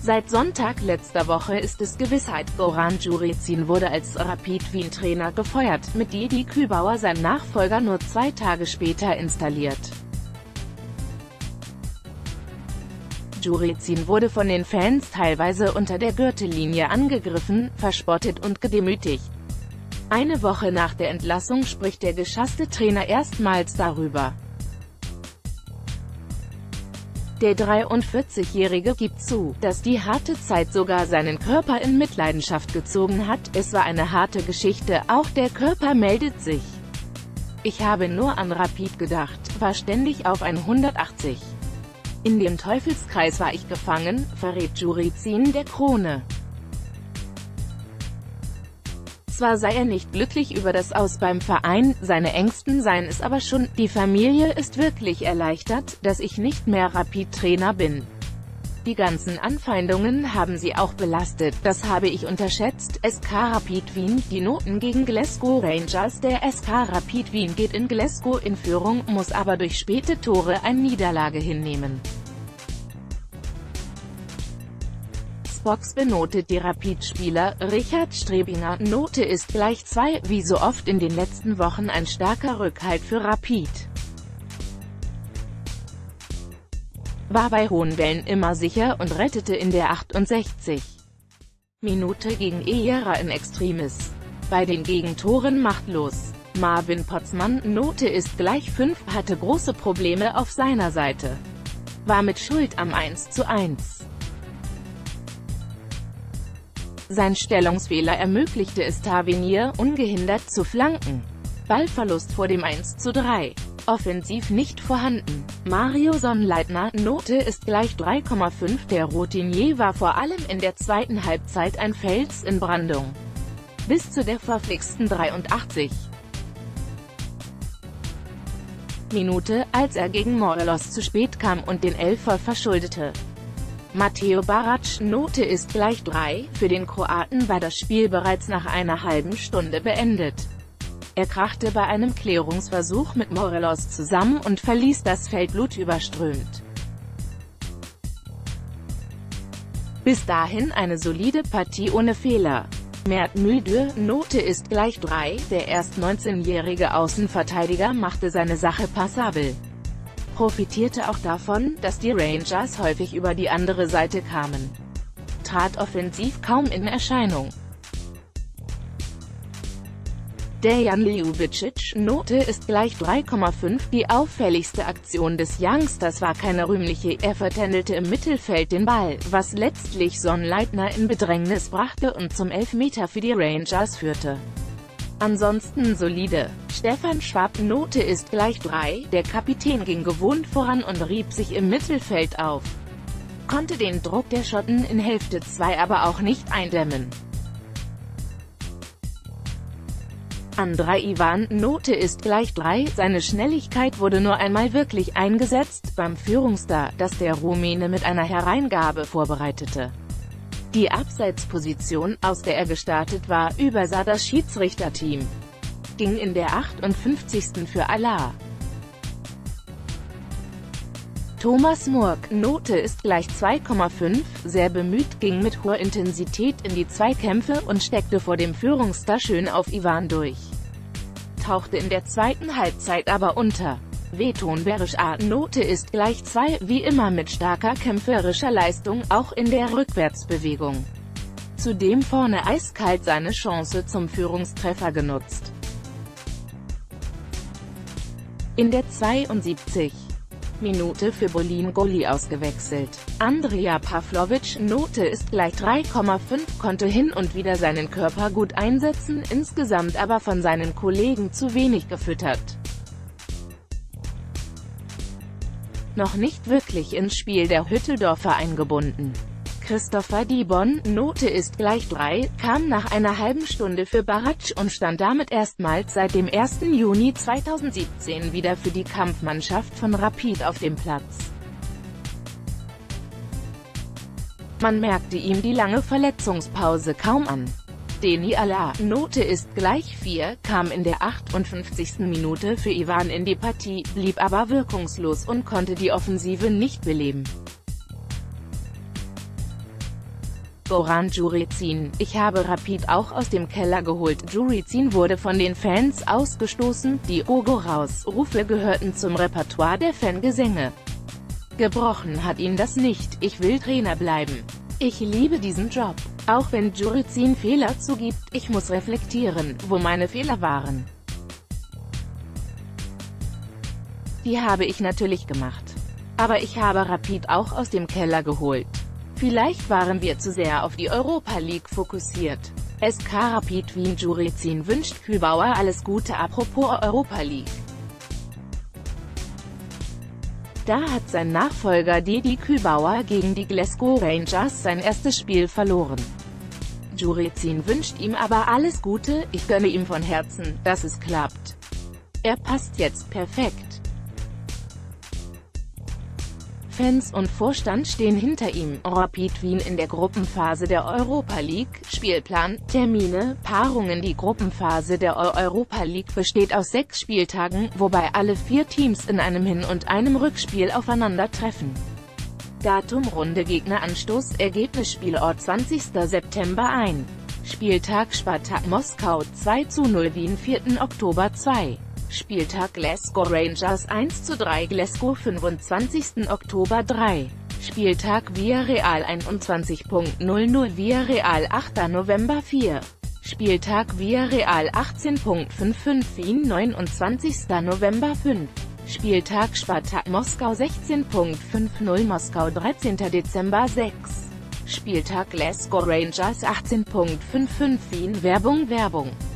Seit Sonntag letzter Woche ist es Gewissheit, Goran Djuricin wurde als Rapid Wien-Trainer gefeuert, mit Didi Kübauer sein Nachfolger nur 2 Tage später installiert. Djuricin wurde von den Fans teilweise unter der Gürtellinie angegriffen, verspottet und gedemütigt. Eine Woche nach der Entlassung spricht der geschasste Trainer erstmals darüber. Der 43-Jährige gibt zu, dass die harte Zeit sogar seinen Körper in Mitleidenschaft gezogen hat. Es war eine harte Geschichte, auch der Körper meldet sich. Ich habe nur an Rapid gedacht, war ständig auf 180. In dem Teufelskreis war ich gefangen, verrät Djuricin der Krone. Zwar sei er nicht glücklich über das Aus beim Verein, seine Ängsten seien es aber schon, die Familie ist wirklich erleichtert, dass ich nicht mehr Rapid-Trainer bin. Die ganzen Anfeindungen haben sie auch belastet, das habe ich unterschätzt. SK Rapid Wien, die Noten gegen Glasgow Rangers. Der SK Rapid Wien geht in Glasgow in Führung, muss aber durch späte Tore eine Niederlage hinnehmen. Box benotet die Rapid-Spieler. Richard Strebinger, Note ist gleich 2, wie so oft in den letzten Wochen ein starker Rückhalt für Rapid. War bei hohen Wellen immer sicher und rettete in der 68. Minute gegen Eyera in Extremis. Bei den Gegentoren machtlos. Marvin Potzmann, Note ist gleich 5, hatte große Probleme auf seiner Seite. War mit Schuld am 1:1. Sein Stellungsfehler ermöglichte es Tavernier, ungehindert zu flanken. Ballverlust vor dem 1:3. Offensiv nicht vorhanden. Mario Sonnleitner, Note ist gleich 3,5. Der Routinier war vor allem in der zweiten Halbzeit ein Fels in Brandung. Bis zu der verflixten 83. Minute, als er gegen Morelos zu spät kam und den Elfer verschuldete. Mateo Barac, Note ist gleich 3, für den Kroaten war das Spiel bereits nach einer halben Stunde beendet. Er krachte bei einem Klärungsversuch mit Morelos zusammen und verließ das Feld blutüberströmt. Bis dahin eine solide Partie ohne Fehler. Mert Müldür, Note ist gleich 3, der erst 19-jährige Außenverteidiger machte seine Sache passabel. Profitierte auch davon, dass die Rangers häufig über die andere Seite kamen. Trat offensiv kaum in Erscheinung. Dejan Ljubicic, Note ist gleich 3,5. Die auffälligste Aktion des Youngsters war keine rühmliche, er vertändelte im Mittelfeld den Ball, was letztlich Sonnleitner in Bedrängnis brachte und zum Elfmeter für die Rangers führte. Ansonsten solide. Stefan Schwab, Note ist gleich 3, der Kapitän ging gewohnt voran und rieb sich im Mittelfeld auf. Konnte den Druck der Schotten in Hälfte 2 aber auch nicht eindämmen. Andrei Ivan, Note ist gleich 3, seine Schnelligkeit wurde nur einmal wirklich eingesetzt, beim Führungsstar, das der Rumäne mit einer Hereingabe vorbereitete. Die Abseitsposition, aus der er gestartet war, übersah das Schiedsrichterteam. Ging in der 58. für Allah. Thomas Murk, Note ist gleich 2,5, sehr bemüht, ging mit hoher Intensität in die Zweikämpfe und steckte vor dem Führungsstar schön auf Ivan durch. Tauchte in der zweiten Halbzeit aber unter. Veton Berisch A, Note ist gleich 2, wie immer mit starker kämpferischer Leistung, auch in der Rückwärtsbewegung. Zudem vorne eiskalt seine Chance zum Führungstreffer genutzt. In der 72. Minute für Bolin Goli ausgewechselt. Andrija Pavlovic, Note ist gleich 3,5, konnte hin und wieder seinen Körper gut einsetzen, insgesamt aber von seinen Kollegen zu wenig gefüttert. Noch nicht wirklich ins Spiel der Hütteldorfer eingebunden. Christopher Dibon, Note ist gleich 3, kam nach einer halben Stunde für Barac und stand damit erstmals seit dem 1. Juni 2017 wieder für die Kampfmannschaft von Rapid auf dem Platz. Man merkte ihm die lange Verletzungspause kaum an. Deni Allah, Note ist gleich 4, kam in der 58. Minute für Ivan in die Partie, blieb aber wirkungslos und konnte die Offensive nicht beleben. Goran Djuricin: Ich habe Rapid auch aus dem Keller geholt. Djuricin wurde von den Fans ausgestoßen, die Rufe gehörten zum Repertoire der Fangesänge. Gebrochen hat ihn das nicht, ich will Trainer bleiben. Ich liebe diesen Job. Auch wenn Djuricin Fehler zugibt, ich muss reflektieren, wo meine Fehler waren. Die habe ich natürlich gemacht. Aber ich habe Rapid auch aus dem Keller geholt. Vielleicht waren wir zu sehr auf die Europa League fokussiert. SK Rapid Wien. Djuricin wünscht Kübauer alles Gute. Apropos Europa League. Da hat sein Nachfolger Didi Kübauer gegen die Glasgow Rangers sein erstes Spiel verloren. Djuricin wünscht ihm aber alles Gute, ich gönne ihm von Herzen, dass es klappt. Er passt jetzt perfekt. Fans und Vorstand stehen hinter ihm. Rapid Wien in der Gruppenphase der Europa League. Spielplan, Termine, Paarungen. Die Gruppenphase der Europa League besteht aus 6 Spieltagen, wobei alle 4 Teams in einem Hin- und einem Rückspiel aufeinandertreffen. Datum, Runde, Gegner, Anstoß, Ergebnis, Spielort 20. September 1. Spieltag Spartak Moskau 2:0 Wien 4. Oktober 2. Spieltag Glasgow Rangers 1:3 Glasgow 25. Oktober 3. Spieltag Villarreal 21.00 Villarreal 8. November 4. Spieltag Villarreal 18.55 Wien 29. November 5. Spieltag Spartak Moskau 16.50 Moskau 13. Dezember 6. Spieltag Glasgow Rangers 18.55 Wien. Werbung